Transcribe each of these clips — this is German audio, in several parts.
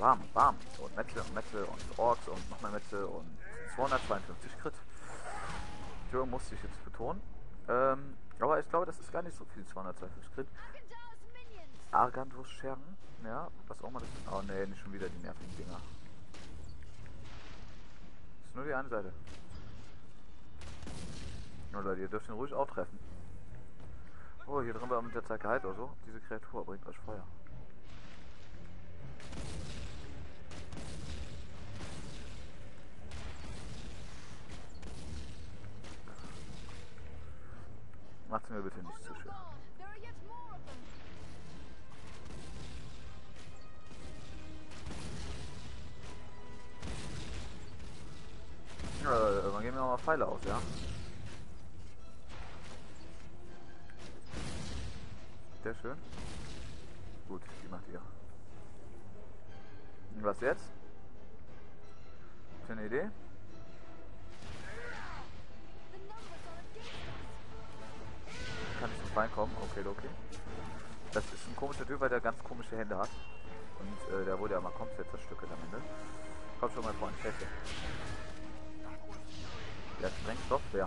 bam, bam. Und Metze und Orks und noch mehr Metze und 252 Crit. Entschuldigung, musste ich jetzt betonen. Aber ich glaube, das ist gar nicht so viel, 252 Crit. Arganthus Schergen, ja, was auch immer das ist. Oh ne, nicht schon wieder die nervigen Dinger. Das ist nur die eine Seite. Oh Leute, ihr dürft ihn ruhig auch treffen. Oh, hier drin war mit der Zeit geheilt oder so. Diese Kreatur bringt euch Feuer. Macht's mir bitte nicht zu schwer. Dann gehen wir mal Pfeile aus, ja? Sehr schön. Gut, die macht ihr. Und was jetzt? Hast du eine Idee? Kann ich zum reinkommen? Okay, okay. Das ist ein komischer Typ, weil der ganz komische Hände hat. Und der wurde ja mal komplett zerstückelt am Ende. Komm schon mal vor ein Schäfchen. Der Sprengstoff, wer?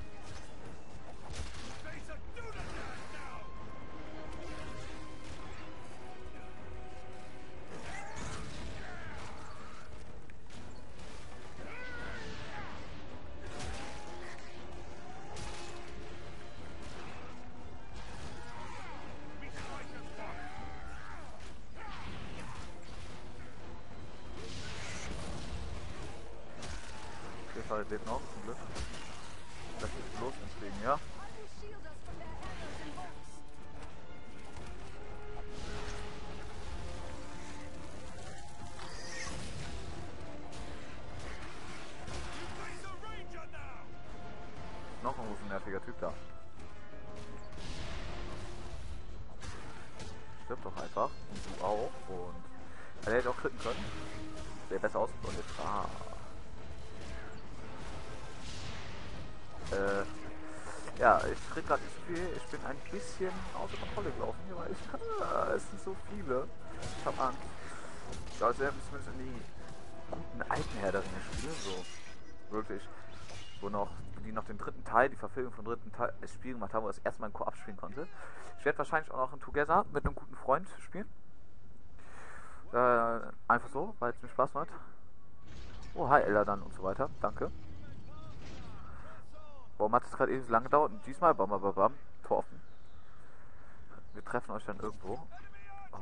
Fahrrad lebt noch, zum Glück. Das ist los ins Leben, ja. Noch ein nerviger Typ da. Stirbt doch einfach. Und du auch. Und er hätte auch kritten können. Wäre besser ausgebildet. Ja, ich krieg gerade nicht so viel. Ich bin ein bisschen außer Kontrolle gelaufen hier, weil ich kann. Es sind so viele. Ich hab Angst. Ich glaube, wir müssen zumindest in die guten alten Herr der Ringe spielen. So. Wirklich. Die noch den dritten Teil, die Verfilmung vom dritten Teil das Spiel gemacht haben, wo ich das erste Mal in Koop spielen konnte. Ich werde wahrscheinlich auch noch in Together mit einem guten Freund spielen. Einfach so, weil es mir Spaß macht. Oh, hi Ella dann und so weiter. Danke. Warum hat es gerade eben so lange gedauert? Und diesmal, bam, bam, bam, Tor offen. Wir treffen euch dann irgendwo. Oh.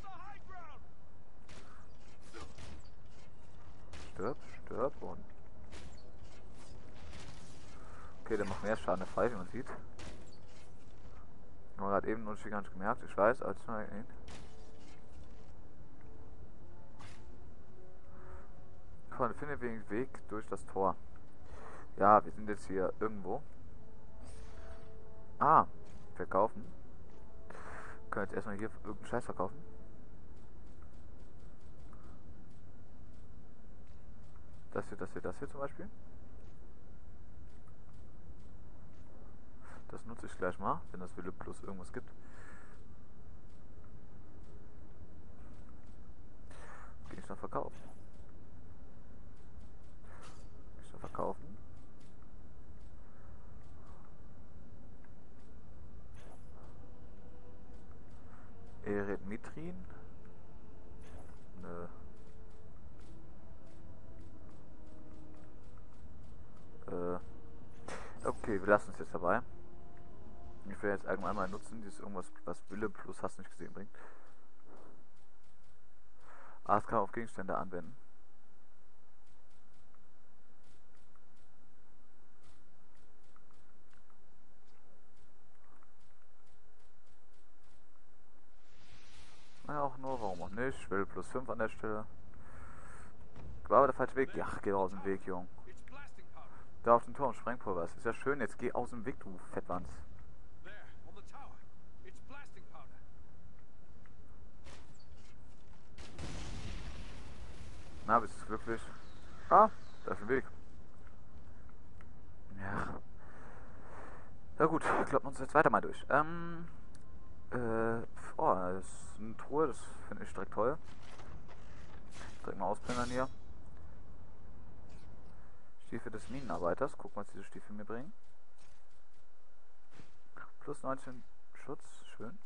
Stirb und... Okay, der macht mehr Schaden frei, wie man sieht. Ich habe gerade eben uns gar nicht gemerkt, ich weiß, als man findet den Weg durch das Tor. Ja, wir sind jetzt hier irgendwo. Verkaufen. Wir können jetzt erstmal hier irgendeinen Scheiß verkaufen. Das hier zum Beispiel. Das nutze ich gleich mal, wenn das Wille Plus irgendwas gibt. Gegenstand verkaufen. Gegenstand verkaufen. Eretmitrin. Nö. Okay, wir lassen es jetzt dabei. Ich will jetzt allgemein mal nutzen, dieses irgendwas, was Wille plus hast nicht gesehen bringt. Das kann man auf Gegenstände anwenden. Ja, auch nur, warum auch nicht? Wille plus 5 an der Stelle. War aber der falsche Weg. Ja, geh aus dem Weg, Jung. Da auf dem Turm, Sprengpulver. Das ist ja schön, jetzt geh aus dem Weg, du Fettwanz. Na, bist du glücklich? Da ist ein Weg. Ja. Ja gut, kloppen wir uns jetzt weiter mal durch. Das ist eine Truhe, das finde ich direkt toll. Direkt mal ausplündern hier. Stiefel des Minenarbeiters. Gucken, was diese Stiefel mir bringen. Plus 19 Schutz. Schön.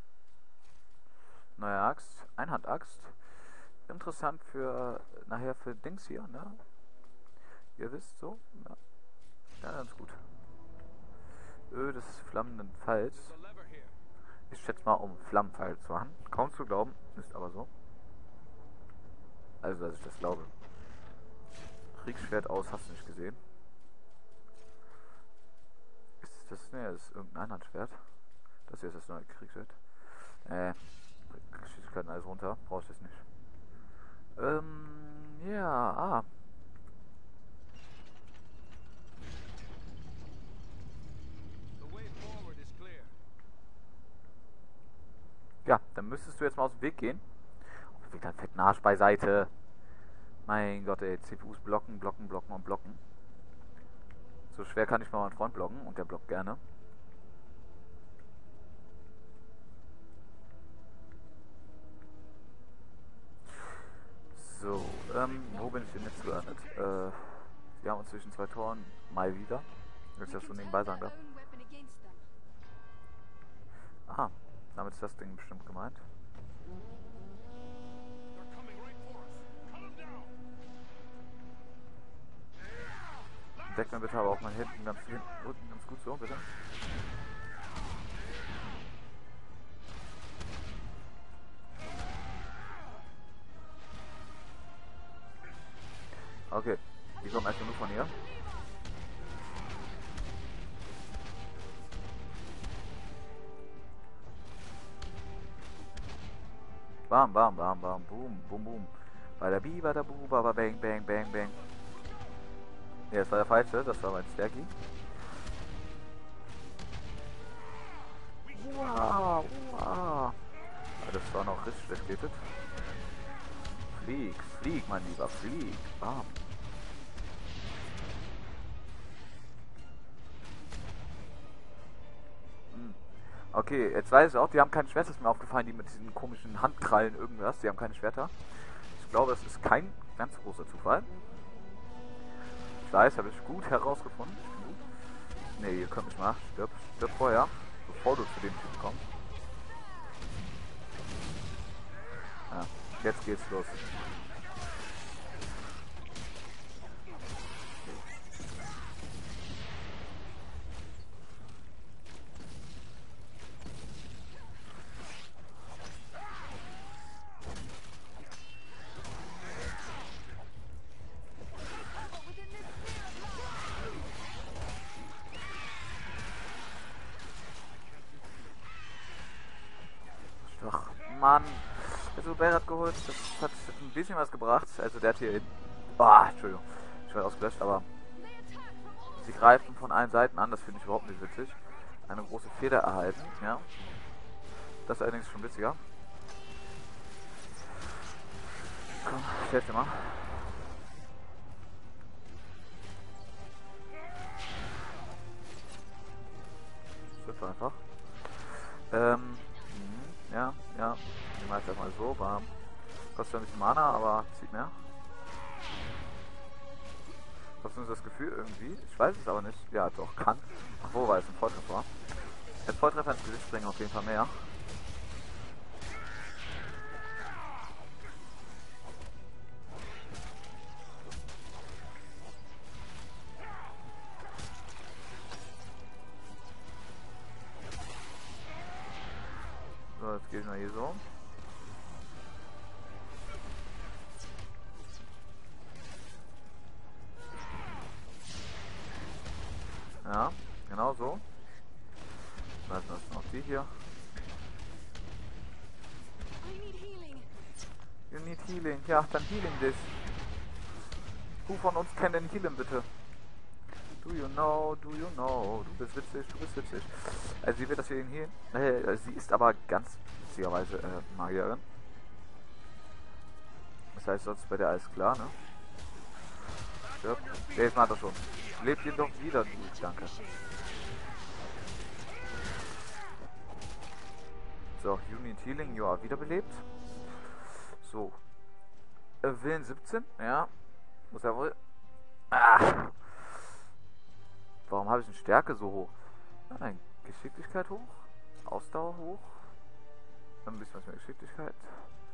Neue Axt. Einhandaxt. Interessant für nachher für Dings hier, ne? Ihr wisst so. Ja, ja, ganz gut. Öl des flammenden Pfeils. Ich schätze mal, um Flammenpfeil zu machen. Kaum zu glauben, ist aber so. Also, dass ich das glaube. Kriegsschwert aus, hast du nicht gesehen. Ist das, ne, das ist irgendein Einhandschwert. Das hier ist das neue Kriegsschwert. Geschicklichkeiten alles runter. Brauchst du jetzt nicht. Ja, Ja, dann müsstest du jetzt mal aus dem Weg gehen. Oh, bewegt deinen fetten Arsch beiseite. Mein Gott, ey, CPUs blocken, blocken, blocken und blocken. So schwer kann ich mal meinen Freund blocken und der blockt gerne. So, wo bin ich denn jetzt gelandet? Wir haben uns zwischen zwei Toren mal wieder. Willst du das so nebenbei sagen, da? Aha, damit ist das Ding bestimmt gemeint. Deck mir bitte aber auch mal hinten ganz gut so, bitte. Okay, die kommen erst genug von hier. Bam, bam, bam, bam, boom, boom, boom. Bada bi, bada bu, baba bang, bang, bang, bang. Ja, das war der falsche, das war mein Stärki. Wow, wow. Das war noch richtig schlecht getötet. Flieg, flieg, mein Lieber, flieg. Bam. Okay, jetzt weiß ich auch, die haben kein Schwert, das ist mir aufgefallen, die mit diesen komischen Handkrallen irgendwas, die haben keine Schwerter. Ich glaube, das ist kein ganz großer Zufall. Ich weiß, habe ich gut herausgefunden. Ne, ihr könnt mich mal. Stirb vorher, bevor du zu dem Typen kommst. Ja, jetzt geht's los. Ach, Mann. Also Berat geholt, das hat ein bisschen was gebracht. Also der hat hier... Entschuldigung. Ich werde ausgelöscht, aber... Sie greifen von allen Seiten an, das finde ich überhaupt nicht witzig. Eine große Feder erhalten, ja. Das ist allerdings schon witziger. Komm, ich helfe dir mal. Das wird einfach. Ja. Ich mache jetzt mal so, warm. Kostet ein bisschen Mana, aber zieht mehr. Was ist das Gefühl irgendwie? Ich weiß es aber nicht. Ja, doch, kann. Obwohl, weil es ein Volltreffer war. Der Volltreffer ins Gesicht bringen auf jeden Fall mehr. So, jetzt gehen wir hier so. Ja, genau so. Dann ist noch die hier. You need healing. Ja, dann healing dich. Who von uns kennt den Healing bitte? Do you know, do you know? Du bist witzig, du bist witzig. Also sie wird das hier hin. Sie ist aber ganz witzigerweise Magierin. Das heißt, sonst bei der alles klar, ne? Ja, jetzt macht er schon. Lebt ihn doch wieder, du Danke. So, Unit Healing, ja, wiederbelebt. So. Willen 17, ja. Muss ja wohl. Ah. Warum habe ich eine Stärke so hoch? Nein, Geschicklichkeit hoch. Ausdauer hoch. Ein bisschen was mehr Geschicklichkeit.